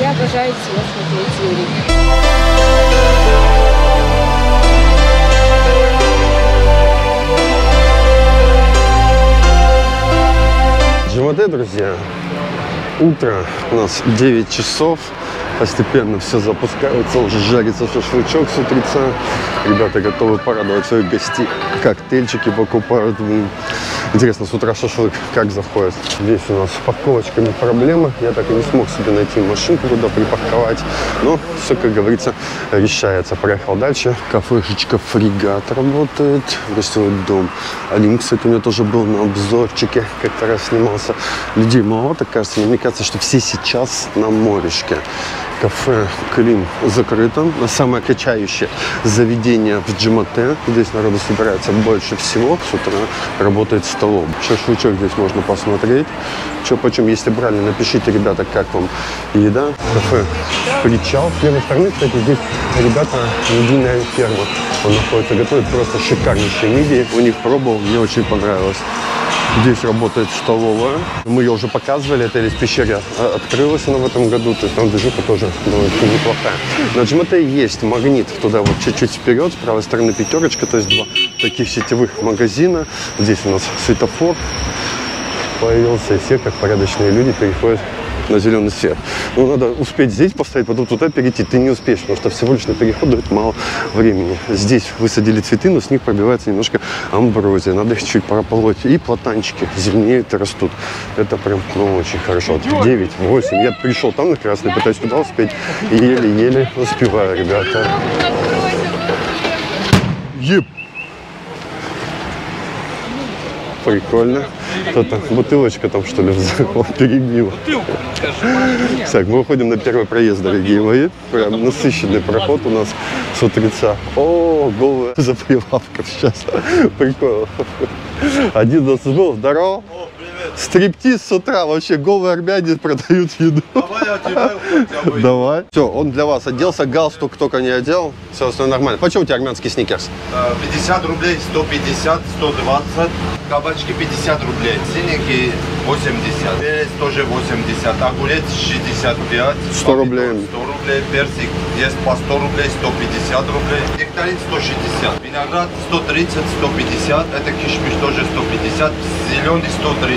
Я обожаю всего смотреть, Юрий. Джимаде, друзья, утро, у нас 9 часов, постепенно все запускается, уже жарится шашлычок с утреца, ребята готовы порадовать своих гостей, коктейльчики покупают. Интересно, с утра шашлык как заходит. Здесь у нас с парковочками проблемы, я так и не смог себе найти машинку, куда припарковать, но все, как говорится, решается. Проехал дальше, кафешечка Фрегат работает, гостевой дом. Один, кстати, у меня тоже был на обзорчике, как-то раз снимался. Людей мало, так кажется, мне кажется, что все сейчас на морешке. Кафе Клим закрыто, но самое качающее заведение в Джимаде. Здесь народу собирается больше всего. С утра работает столом. Шашлычок здесь можно посмотреть. Что почем, если брали, напишите, ребята, как вам еда. Кафе Причал. С левой стороны, кстати, здесь, ребята, медийная ферма. Он находится, готовит просто шикарнейшие мидии. У них пробовал, мне очень понравилось. Здесь работает столовая. Мы ее уже показывали. Это из пещеры открылась она в этом году. То есть там движуха тоже довольно неплохая. На Джимаде есть магнит туда вот чуть-чуть вперед. С правой стороны пятерочка. То есть два таких сетевых магазина. Здесь у нас светофор появился. И все, как порядочные люди, переходят на зеленый свет. Ну, надо успеть здесь поставить, потом туда перейти. Ты не успеешь, потому что всего лишь на переход дает мало времени. Здесь высадили цветы, но с них пробивается немножко амброзия. Надо их чуть прополоть. И платанчики зеленеют и растут. Это прям, ну, очень хорошо. 9, 8. Я пришел там на красный, пытаюсь туда успеть. И еле-еле успеваю, ребята. Еп! Прикольно. Кто-то бутылочка там, что ли, перебила. Так, мы выходим на первый проезд, дорогие мои. Прям насыщенный проход у нас с утреца. О, голая за прилавком сейчас. Прикольно. Один у нас был. Здорово. Стриптиз с утра. Вообще голые армяне продают еду. Давай, я одеваю. Давай. Все, он для вас оделся. Галстук только не одел. Все остальное нормально. Почему у тебя армянский сникерс? 50 рублей, 150, 120. Кабачки 50 рублей. Синики 80. Перец тоже 80. Огурец 65. 100 рублей. 100 рублей. Персик есть по 100 рублей, 150 рублей. Нектарин 160. Виноград 130, 150. Это кишмиш тоже 150. Зеленый 130.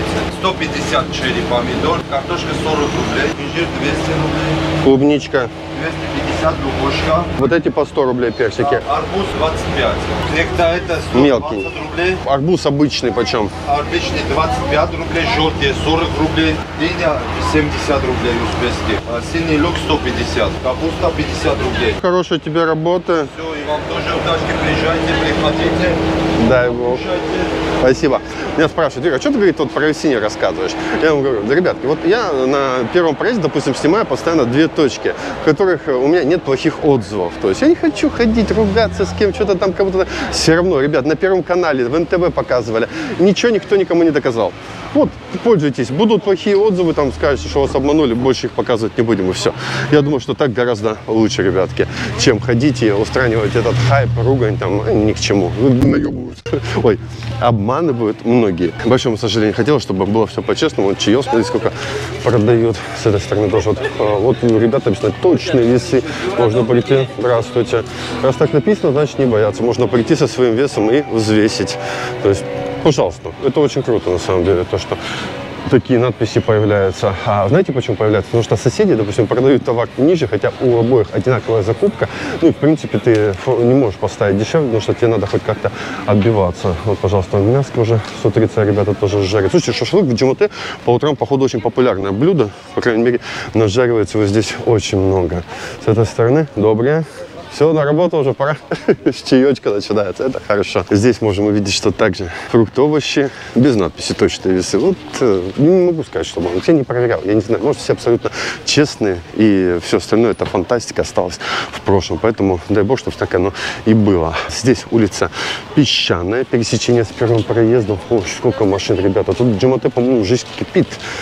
150 черри помидор, картошка 40 рублей, инжир 200 рублей. Клубничка. 250 лукошка. Вот эти по 100 рублей персики. Арбуз 25. Некта это 120 мелкий. Рублей. Арбуз обычный почем? Обычный 25 рублей, желтый 40 рублей, диня 70 рублей узбекский. Синий лук 150, капуста 50 рублей. Хорошая тебе работа. Все, и вам тоже удачки, приезжайте, приходите. Дай бог. Спасибо. Меня спрашивают, Юра, а что ты, говорит, вот про Весенний рассказываешь? Я ему говорю, да, ребятки, вот я на первом проезде, допустим, снимаю постоянно 2 точки, в которых у меня нет плохих отзывов. То есть я не хочу ходить, ругаться с кем, что-то там кому-то. Все равно, ребят, на Первом канале, в НТВ показывали. Ничего никто никому не доказал. Вот, пользуйтесь. Будут плохие отзывы, там скажете, что вас обманули, больше их показывать не будем, и все. Я думаю, что так гораздо лучше, ребятки, чем ходить и устранивать этот хайп, ругань, там, ни к чему. Наебывают. Ой, обманывают многие. К большому сожалению, хотелось, чтобы было все по-честному. Вот чаев, смотрите, сколько продают. С этой стороны тоже. Вот ребята объясняют, точные весы. Можно прийти. Здравствуйте. Раз так написано, значит не бояться. Можно прийти со своим весом и взвесить. То есть, пожалуйста, это очень круто на самом деле, то, что такие надписи появляются. А знаете, почему появляются? Потому что соседи, допустим, продают товар ниже, хотя у обоих одинаковая закупка. Ну и, в принципе, ты не можешь поставить дешевле, потому что тебе надо хоть как-то отбиваться. Вот, пожалуйста, мяско уже с утреца ребята тоже жарят. Слушайте, шашлык в Джимаде по утрам, походу, очень популярное блюдо. По крайней мере, нажаривается его здесь очень много. С этой стороны доброе. Все, на работу уже пора. С чаечка начинается. Это хорошо. Здесь можем увидеть, что также фрукты, овощи. Без надписи точные весы. Вот не могу сказать, что он. Я не проверял. Я не знаю. Может, все абсолютно честные. И все остальное, это фантастика, осталось в прошлом. Поэтому дай бог, чтобы так оно и было. Здесь улица Песчаная. Пересечение с первым проездом. Ой, сколько машин, ребята. Тут в Джимаде, по-моему, жизнь кипит.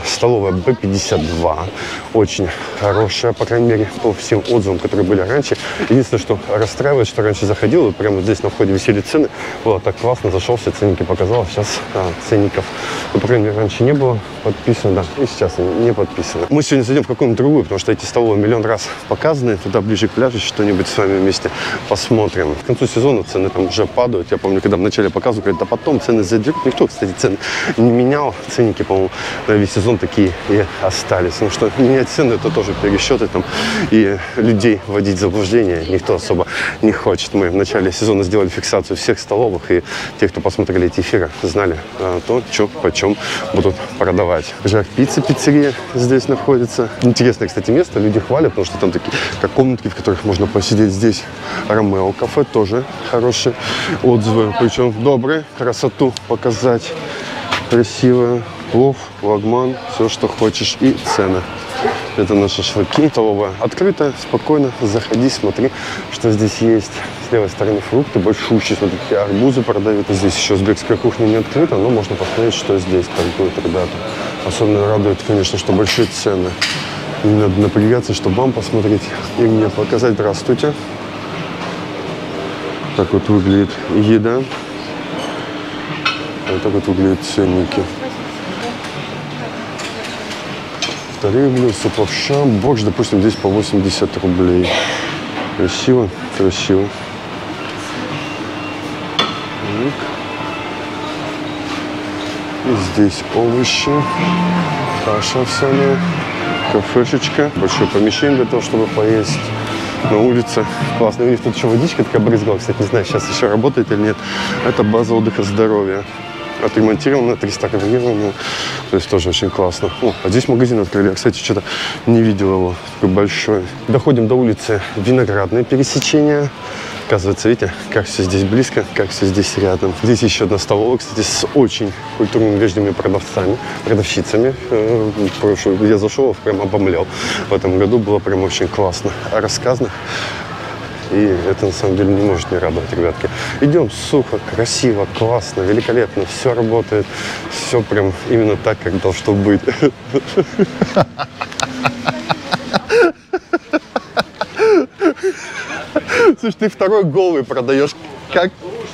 столовая Б52. Очень хорошая, по крайней мере, по всем отзывам, которые были раньше. Единственное, что расстраивает, что раньше заходил, и прямо здесь на входе висели цены. Было так классно, зашел, все ценники показал. Сейчас ценников, ну, по крайней мере, раньше не было подписано, да, и сейчас не подписано. Мы сегодня зайдем в какую-нибудь другую, потому что эти столовые миллион раз показаны. Туда ближе к пляжу что-нибудь с вами вместе посмотрим. К концу сезона цены там уже падают. Я помню, когда в начале показывали, говорят, да потом цены задерут. Никто, кстати, цены не менял. Ценники, по-моему, на весь сезон такие и остались. Потому что менять цены — это тоже пересчеты там, и людей вводить в заблуждение никто особо не хочет. Мы в начале сезона сделали фиксацию всех столовых, и те, кто посмотрели эти эфиры, знали то, что почем будут продавать. Жар-пицца, пиццерия здесь находится. Интересное, кстати, место. Люди хвалят, потому что там такие как комнатки, в которых можно посидеть. Здесь Ромео кафе, тоже хорошие отзывы. Причем добрые, красоту показать. Красивая. Плов, лагман, все, что хочешь. И цены. Это наши шашлыки. Столовая открытая, спокойно. Заходи, смотри, что здесь есть. С левой стороны фрукты большущие. Смотри, такие арбузы продают. Здесь еще узбекская кухня не открыта, но можно посмотреть, что здесь торгуют ребята. Особенно радует, конечно, что большие цены. Не надо напрягаться, чтобы вам посмотреть и мне показать. Здравствуйте. Так вот выглядит еда. Вот так вот выглядят ценники. Вторые блюда, суп овоща, борщ, допустим, здесь по 80 рублей. Красиво, красиво. И здесь овощи, каша овсяная, кафешечка, большое помещение для того, чтобы поесть. На улице классно. У них тут еще водичка такая брызгала, кстати, не знаю, сейчас еще работает или нет. Это база отдыха здоровья. Отремонтировано, 300-коврировано. То есть тоже очень классно. О, а здесь магазин открыли. Я, кстати, что-то не видел его. Такой большой. Доходим до улицы Виноградное пересечение. Оказывается, видите, как все здесь близко, как все здесь рядом. Здесь еще одна столовая, кстати, с очень культурными вежливыми продавщицами. Я зашел, прям обомлел. В этом году было прям очень классно рассказано. И это на самом деле не может не радовать, ребятки. Идем сухо, красиво, классно, великолепно. Все работает. Все прям именно так, как должно быть. Слушай, ты второй голый продаешь. Как?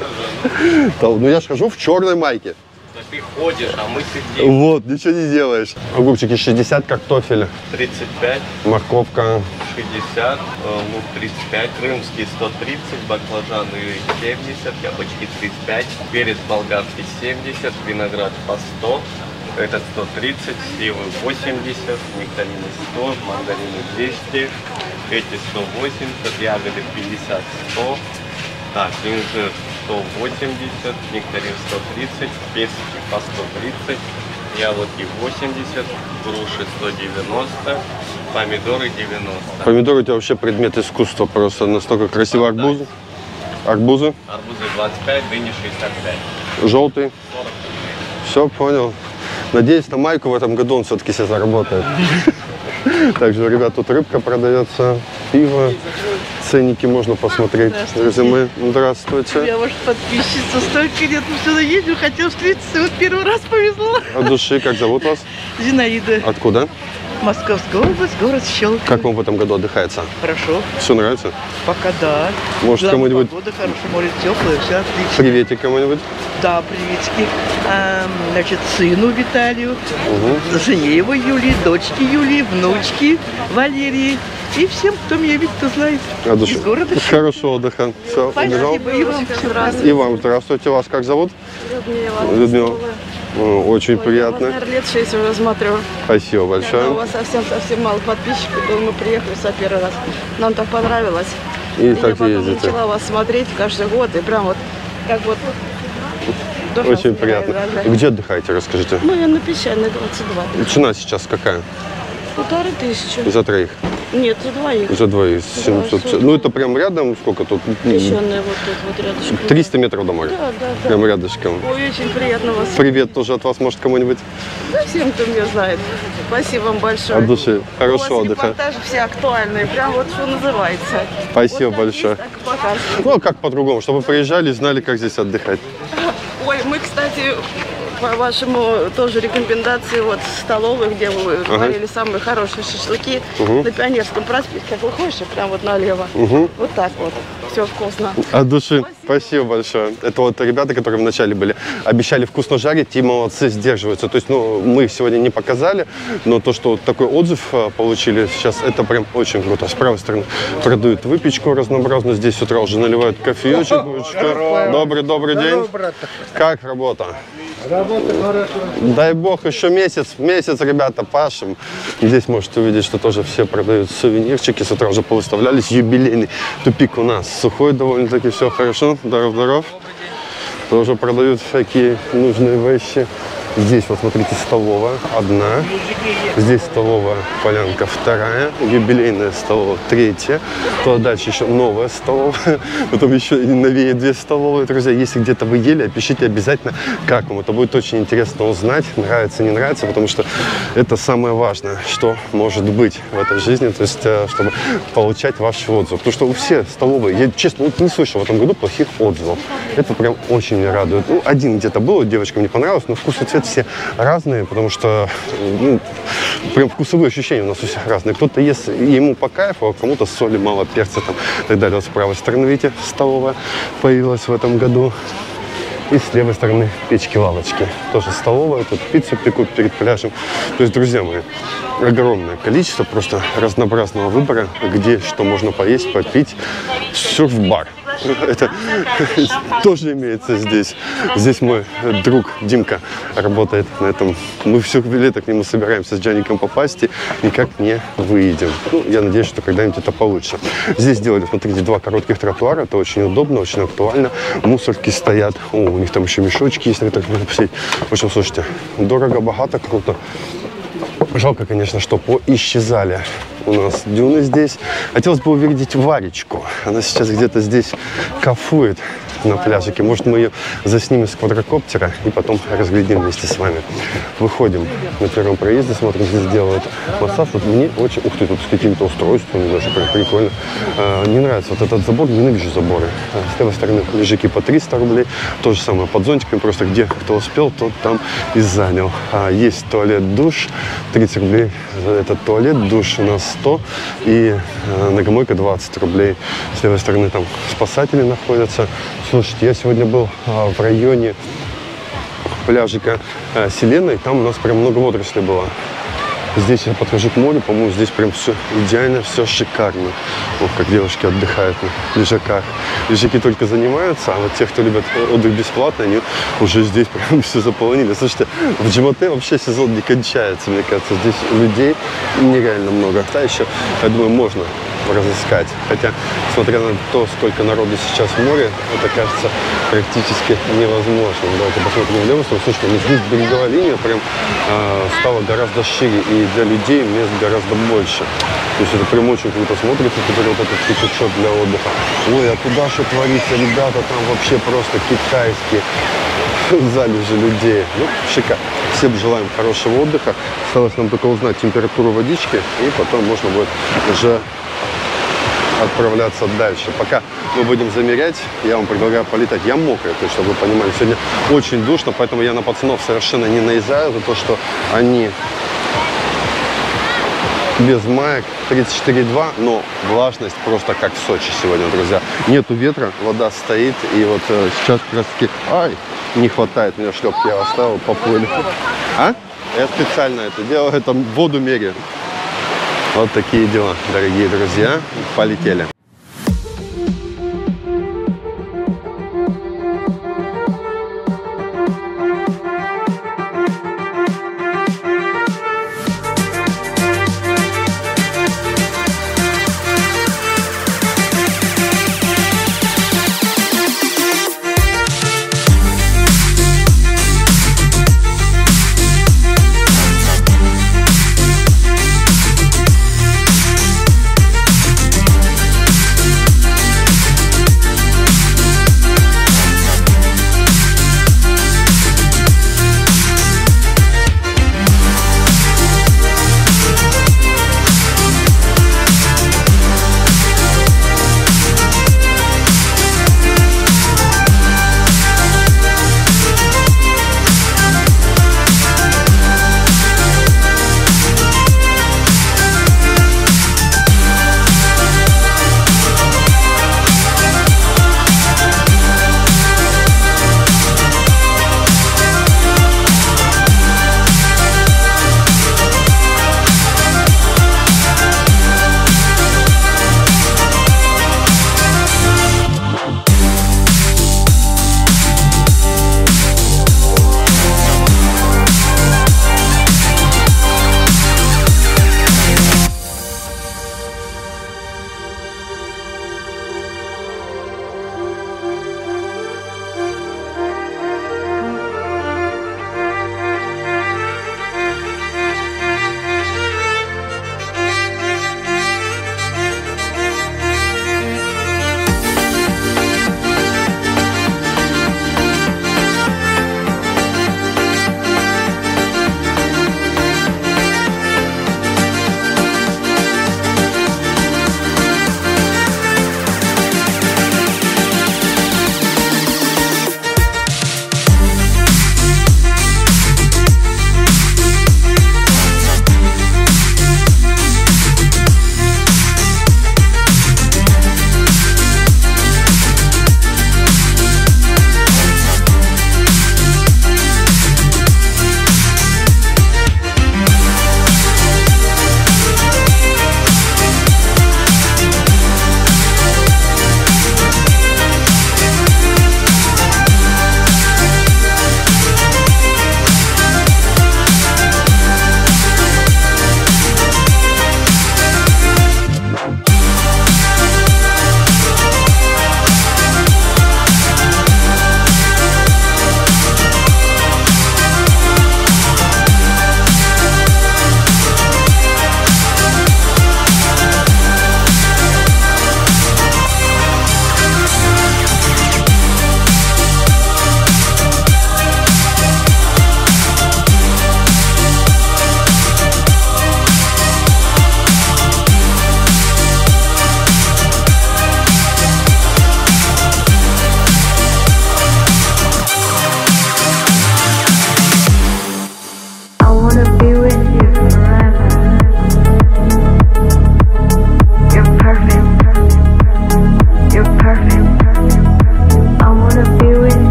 Ну я ж хожу в черной майке. Ты ходишь, а мы сидим. Вот, ничего не делаешь. Огурчики 60, картофель 35, морковка 60, лук 35, крымский 130, баклажаны 70, яблочки 35, перец болгарский 70, виноград по 100, этот 130, сливы 80, нектарины 100, мандарины 200, эти 180, ягоды 50, 100. Так, инжир 180, нектарин 130, персики по 130, яблоки 80, груши 190, помидоры 90. Помидоры у тебя вообще предмет искусства, просто настолько красиво. Арбузы? Арбузы? Арбузы 25, дыни 65. Желтый? 40. Все, понял. Надеюсь, на майку в этом году он все-таки себе заработает. Также, ребят, тут рыбка продается, пиво, ценники можно посмотреть. Резюме. Здравствуйте. Я ваша подписчица, столько лет мы сюда ездим, хотел встретиться, вот первый раз повезло. От души, как зовут вас? Зинаида. Откуда? Московская область, город Щелково. Как вам в этом году отдыхается? Хорошо. Все нравится? Пока да. Может, кому-нибудь... Погода хорошая, море теплое, все отлично. Приветик кому-нибудь? Да, приветики. Значит, сыну Виталию, жене его Юлии, дочке Юлии, внучке Валерии. И всем, кто меня видит, кто знает. Из города Щелково. Хорошего отдыха. Все, убежал. Спасибо, и вам. И вам здравствуйте. Вас как зовут? Людмила. Очень приятно. Наверное, лет 6 уже смотрю. Спасибо У большое. вас совсем мало подписчиков. Мы приехали сюда первый раз. Нам так понравилось. И я так потом ездите. начала вас смотреть каждый год. И прям вот, как вот... душа Очень согревает, приятно. да. Где отдыхаете, расскажите? Ну, я на Песчаной 22. Цена сейчас какая? 1500. За троих? Нет, за двоих. За двоих. 700. Ну, это прям рядом, сколько тут? Песчаная вот тут вот рядышком. 300 метров до моря. Да. Прям рядышком. Ой, очень приятно вас. Привет тоже от вас, может, кому-нибудь? Да, всем, кто меня знает. Спасибо вам большое. От души. Хорошего У вас отдыха. репортажи все актуальные, прям вот что называется. Спасибо Вот как большое. есть, так и показывают. Ну, а как по-другому, чтобы приезжали и знали, как здесь отдыхать. Ой, мы, кстати, по вашему тоже рекомендации вот столовой, где вы говорили самые хорошие шашлыки на Пионерском проспекте. Как выходишь, и прям вот налево. Вот так вот. Все вкусно. От души. Спасибо большое. Это вот ребята, которые вначале были, обещали вкусно жарить, и молодцы, сдерживаются. То есть, ну, мы их сегодня не показали, но то, что вот такой отзыв получили сейчас, это прям очень круто. С правой стороны продают выпечку разнообразную. Здесь с утра уже наливают кофеечек. Добрый день. Как работа? Работа хорошая. Дай бог, еще месяц, ребята, пашем. Здесь можете увидеть, что тоже все продают сувенирчики. С утра уже повыставлялись. Юбилейный тупик у нас сухой довольно-таки, все хорошо. Здоров. Тоже продают всякие нужные вещи. Здесь, вот смотрите, столовая одна. Здесь столовая полянка вторая. Юбилейная столовая третья. Туда дальше еще новая столовая. Потом еще новее 2 столовые. Друзья, если где-то вы ели, пишите обязательно, как вам. Это будет очень интересно узнать, нравится, не нравится. Потому что это самое важное, что может быть в этой жизни. То есть, чтобы получать ваш отзыв. Потому что у всех столовые, я честно вот не слышал в этом году плохих отзывов. Это прям очень меня радует. Ну, один где-то был, девочкам не понравилось, но вкус и цвет все разные, потому что ну, прям вкусовые ощущения у нас у всех разные. Кто-то ест, ему по кайфу, а кому-то соли мало, перца там и так далее. Вот с правой стороны, видите, столовая появилась в этом году. И с левой стороны печки-лавочки. Тоже столовая, тут пиццу пекут перед пляжем. То есть, друзья мои, огромное количество просто разнообразного выбора, где что можно поесть, попить. Серф-бар. Это тоже имеется здесь. Здесь мой друг Димка работает на этом. Мы все лето к нему собираемся с Джаником попасть и никак не выйдем. Ну, я надеюсь, что когда-нибудь это получится. Здесь сделали, смотрите, 2 коротких тротуара. Это очень удобно, очень актуально. Мусорки стоят. О, у них там еще мешочки есть, на которых можно посидеть. В общем, слушайте, дорого, богато, круто. Жалко, конечно, что поисчезали у нас дюны здесь. Хотелось бы увидеть Варечку. Она сейчас где-то здесь кайфует на пляжике. Может, мы ее заснимем с квадрокоптера и потом разглядим вместе с вами. Выходим на первом проезде, смотрим, здесь делают массаж. Вот мне очень... Ух ты, тут с какими-то устройствами даже прям прикольно. Не нравится вот этот забор, ненавижу заборы. С левой стороны лежаки по 300 рублей. То же самое под зонтиками, просто где кто успел, тот там и занял. Есть туалет-душ, 30 рублей за этот туалет. Душ у нас 100 и ногомойка 20 рублей. С левой стороны там спасатели находятся. Слушайте, я сегодня был в районе пляжика Селена, и там у нас прям много водорослей было. Здесь я подхожу к морю, по-моему, здесь прям все идеально, все шикарно. Ох, как девушки отдыхают на лежаках. Лежаки только занимаются, а вот те, кто любит отдых бесплатно, они уже здесь прям все заполонили. Слушайте, в Джимате вообще сезон не кончается, мне кажется. Здесь людей нереально много. А еще, я думаю, можно разыскать. Хотя, смотря на то, сколько народу сейчас в море, это кажется практически невозможно. Давайте посмотрим в левую сторону. Слушайте, здесь береговая линия прям стала гораздо шире, и для людей мест гораздо больше. То есть это прям очень круто смотрится, теперь вот этот пятачок для отдыха. Ой, а туда что творится, ребята, там вообще просто китайские залежи людей. Ну, шикарно. Всем желаем хорошего отдыха. Осталось нам только узнать температуру водички, и потом можно будет уже отправляться дальше. Пока мы будем замерять, я вам предлагаю полетать. Я мокрый, то есть, чтобы вы понимали, сегодня очень душно, поэтому я на пацанов совершенно не наезжаю за то, что они без маек, 34,2, но влажность просто как в Сочи сегодня, друзья. Нету ветра, вода стоит, и вот сейчас как раз таки, ай, не хватает мне шлепки, я оставил, поплыли. А? Я специально это делаю, это воду меряю. Вот такие дела, дорогие друзья. Полетели.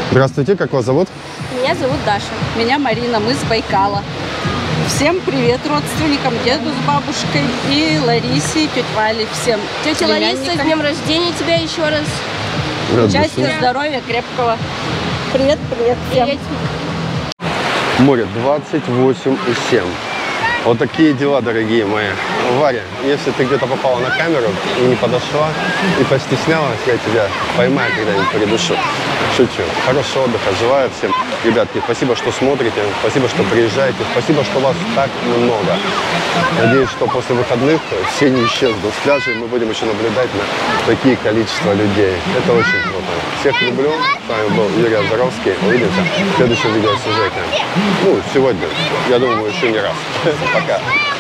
Здравствуйте, как вас зовут? Меня зовут Даша. Меня Марина, мы с Байкала. Всем привет родственникам, деду с бабушкой и Ларисе, тетя Вале, всем. Тетя Лариса, с днем рождения тебя еще раз. Счастья, здоровья, крепкого. Привет, привет всем. Привет. Море 28,7. Вот такие дела, дорогие мои. Варя, если ты где-то попала на камеру и не подошла, и постеснялась, я тебя поймаю когда-нибудь, придушу. Шучу. Хорошего отдыха. Желаю всем. Ребятки, спасибо, что смотрите. Спасибо, что приезжаете. Спасибо, что вас так много. Надеюсь, что после выходных все не исчезнут с пляжа, и мы будем еще наблюдать на такие количество людей. Это очень круто. Всех люблю. С вами был Юрий Азаровский. Увидимся в следующем видеосюжете. Ну, сегодня. Я думаю, еще не раз. Пока.